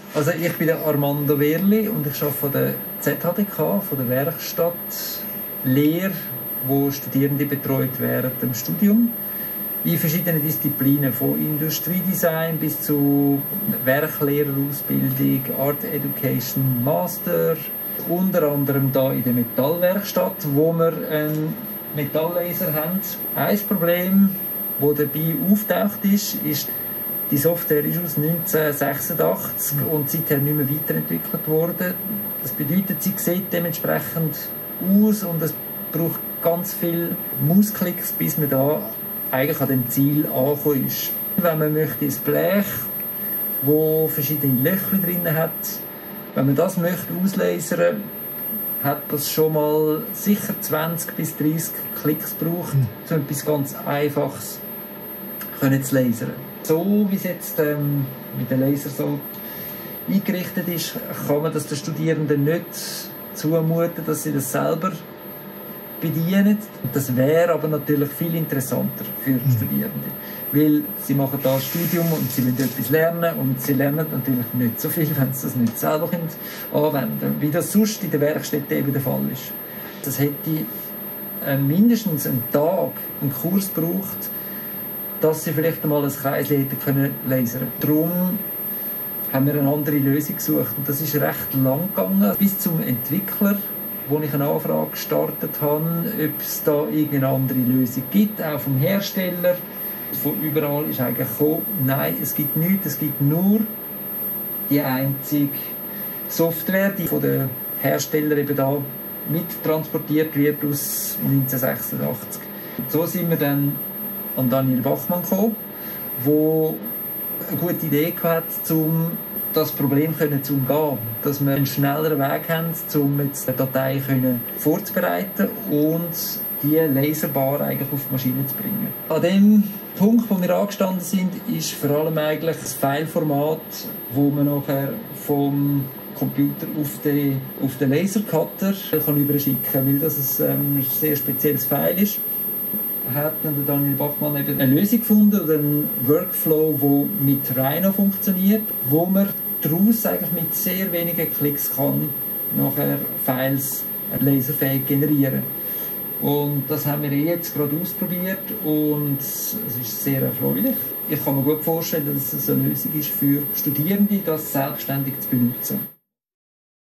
Also ich bin der Armando Wehrli und ich arbeite von der ZHDK, von der Werkstatt Lehre, wo Studierende betreut während dem Studium. In verschiedenen Disziplinen, von Industriedesign bis zu Werklehrerausbildung, Art Education Master. Unter anderem hier in der Metallwerkstatt, wo wir einen Metalllaser haben. Ein Problem, das dabei auftaucht ist, die Software ist aus 1986 und seither nicht mehr weiterentwickelt worden. Das bedeutet, sie sieht dementsprechend aus und es braucht ganz viele Mausklicks, bis man da eigentlich an dem Ziel angekommen ist. Wenn man möchte, ein Blech, das verschiedene Löcher drin hat, wenn man das möchte auslasern, hat das schon mal sicher 20 bis 30 Klicks gebraucht, um etwas ganz Einfaches zu lasern. So wie es jetzt mit dem Laser so eingerichtet ist, kann man das den Studierenden nicht zumuten, dass sie das selber bedienen. Das wäre aber natürlich viel interessanter für Studierende, weil sie machen da ein Studium und sie wollen etwas lernen und sie lernen natürlich nicht so viel, wenn sie das nicht selber anwenden können, wie das sonst in der Werkstätte eben der Fall ist. Das hätte mindestens einen Tag einen Kurs gebraucht, dass sie vielleicht einmal ein Kreisel können lasern. Darum haben wir eine andere Lösung gesucht und das ist recht lang gegangen, bis zum Entwickler, wo ich eine Anfrage gestartet habe, ob es da irgendeine andere Lösung gibt, auch vom Hersteller. Von überall ist eigentlich gekommen, nein, es gibt nichts, es gibt nur die einzige Software, die von den Herstellern eben da mittransportiert wird aus 1986. Und so sind wir dann an Daniel Bachmann gekommen, der eine gute Idee hatte, um das Problem zu umgehen. Dass wir einen schnelleren Weg haben, um jetzt die Datei vorzubereiten und die laserbar eigentlich auf die Maschine zu bringen. An dem Punkt, wo wir angestanden sind, ist vor allem eigentlich das Fileformat, wo man nachher vom Computer auf den Lasercutter überschicken kann, weil das ein sehr spezielles File ist. Hat Daniel Bachmann eben eine Lösung gefunden, einen Workflow, der mit Rhino funktioniert, wo man daraus eigentlich mit sehr wenigen Klicks kann nachher Files laserfähig generieren. Und das haben wir jetzt gerade ausprobiert und es ist sehr erfreulich. Ich kann mir gut vorstellen, dass es eine Lösung ist für Studierende, das selbstständig zu benutzen.